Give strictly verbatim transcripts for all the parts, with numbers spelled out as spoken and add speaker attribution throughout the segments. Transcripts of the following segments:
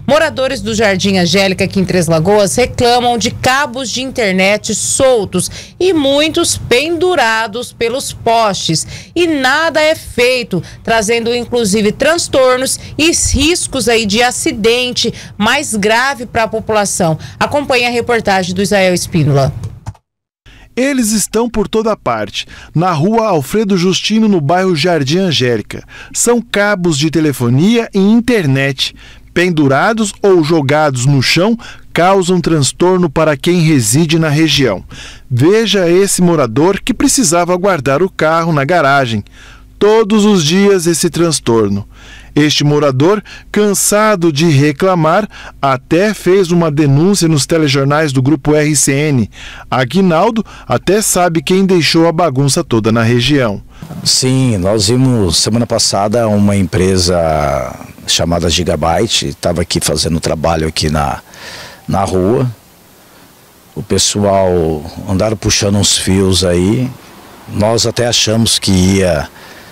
Speaker 1: Moradores do Jardim Angélica, aqui em Três Lagoas, reclamam de cabos de internet soltos e muitos pendurados pelos postes. E nada é feito, trazendo inclusive transtornos e riscos aí de acidente mais grave para a população. Acompanhe a reportagem do Israel Espínola.
Speaker 2: Eles estão por toda parte, na rua Alfredo Justino, no bairro Jardim Angélica. São cabos de telefonia e internet. Pendurados ou jogados no chão, causam transtorno para quem reside na região. Veja esse morador que precisava guardar o carro na garagem. Todos os dias esse transtorno. Este morador, cansado de reclamar, até fez uma denúncia nos telejornais do Grupo R C N. Aguinaldo até sabe quem deixou a bagunça toda na região.
Speaker 3: Sim, nós vimos semana passada uma empresa chamada Gigabyte, estava aqui fazendo trabalho aqui na, na rua. O pessoal andaram puxando uns fios aí. Nós até achamos que ia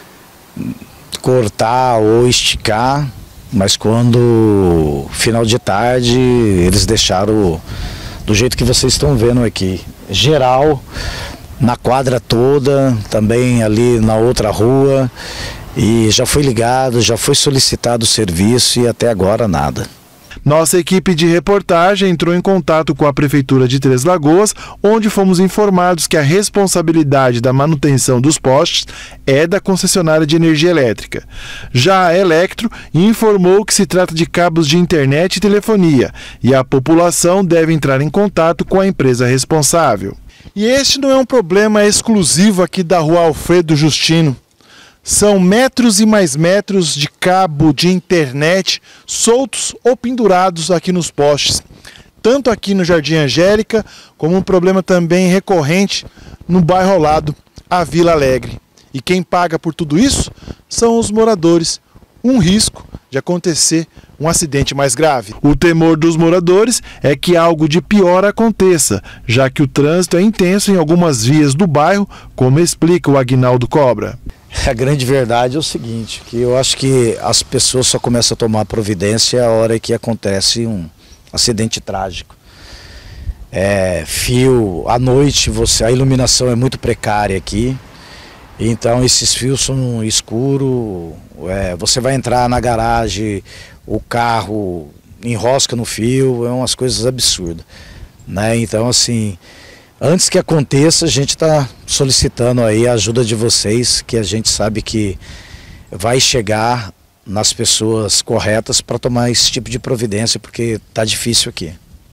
Speaker 3: cortar ou esticar, mas quando final de tarde eles deixaram do jeito que vocês estão vendo aqui, geral, na quadra toda, também ali na outra rua, e já foi ligado, já foi solicitado o serviço e até agora nada.
Speaker 2: Nossa equipe de reportagem entrou em contato com a Prefeitura de Três Lagoas, onde fomos informados que a responsabilidade da manutenção dos postes é da concessionária de energia elétrica. Já a Electro informou que se trata de cabos de internet e telefonia, e a população deve entrar em contato com a empresa responsável. E este não é um problema exclusivo aqui da rua Alfredo Justino. São metros e mais metros de cabo de internet soltos ou pendurados aqui nos postes. Tanto aqui no Jardim Angélica, como um problema também recorrente no bairro ao lado, a Vila Alegre. E quem paga por tudo isso são os moradores. Um risco de acontecer um acidente mais grave. O temor dos moradores é que algo de pior aconteça, já que o trânsito é intenso em algumas vias do bairro, como explica o Aguinaldo Cobra.
Speaker 3: A grande verdade é o seguinte, que eu acho que as pessoas só começam a tomar providência a hora que acontece um acidente trágico. É, fio, à noite você, a iluminação é muito precária aqui, então esses fios são escuros, é, você vai entrar na garagem, o carro enrosca no fio, é umas coisas absurdas, né? Então assim, antes que aconteça, a gente está solicitando aí a ajuda de vocês, que a gente sabe que vai chegar nas pessoas corretas para tomar esse tipo de providência, porque está difícil aqui.